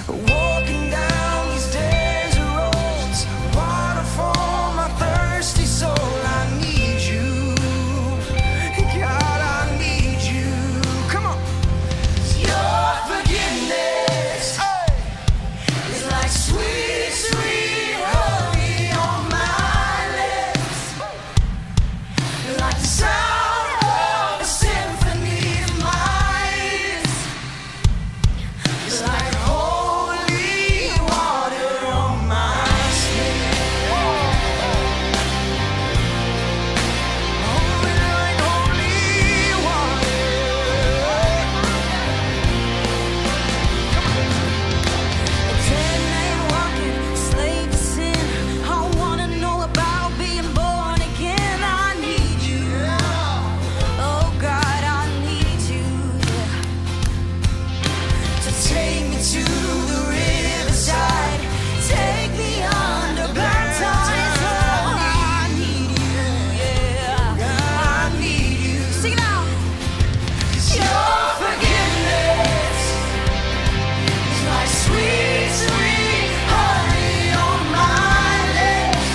Walking down these desert roads, water for my thirsty soul. I need you, God, I need you. Come on. Your forgiveness is like sweet, sweet honey on my lips, like the sound of a symphony in my ears. It's like holy water on my skin. Holy like holy water. A dead man walking, slave to sin. I wanna know about being born again. I need you. Oh God, I need you. So take me to the riverside, take me under, baptize. Oh, I need you, yeah, I need you. Sing it out. 'Cause your forgiveness is like sweet, sweet honey on my lips.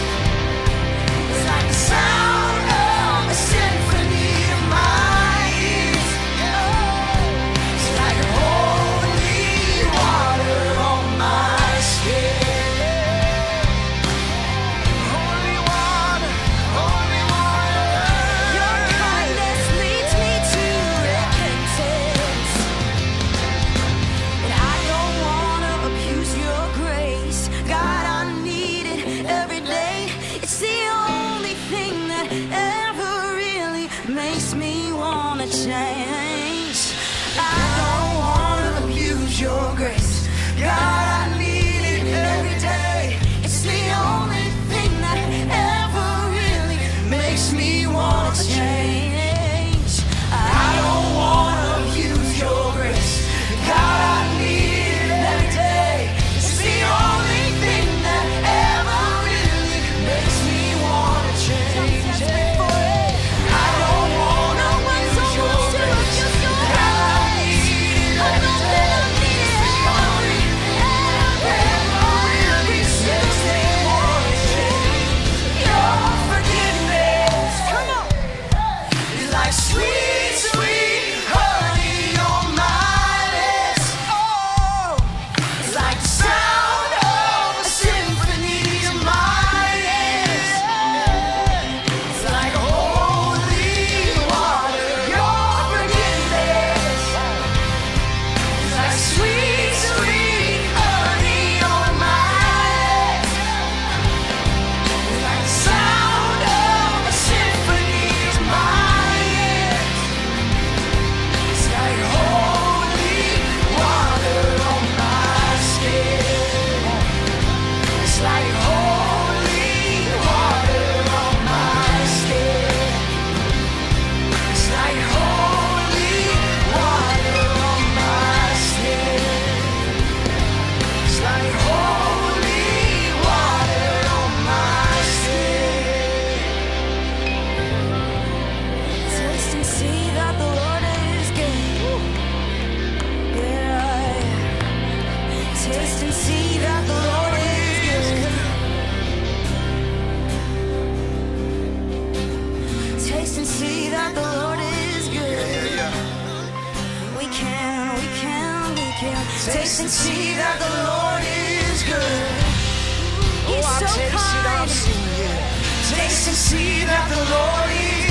It's like the sound of a symphony in my ears. It's like holy water on my skin. Holy water, holy water. Your kindness leads me to repentance, and I don't wanna abuse your grace. God, I need it every day. It's the only thing that ever really makes me wanna change. I don't wanna abuse your grace. God, I need it every day. It's the only thing that ever really makes me wanna change. I don't wanna abuse your grace. God, I need it every day. It's the only thing that ever really makes me wanna change. I don't wanna abuse your grace. God, I need it every day. It's the only thing that ever really makes me wanna change. Your forgiveness, come on, is like sweet, sweet honey on my lips. Oh, it's like the sound of a symphony in my ears. It's like holy water. Your forgiveness is like sweet, sweet honey on my lips. It's like the sound of a symphony in my ears. It's like holy water on my skin. It's like holy water on my skin. It's like holy water on my skin. It's like holy water on my skin. Taste and see that the Lord is good. Yeah. Taste and see that the Lord is good. Taste and see that the Lord is good. We can taste and see that the Lord is good. He's so kind. Taste and see that the Lord is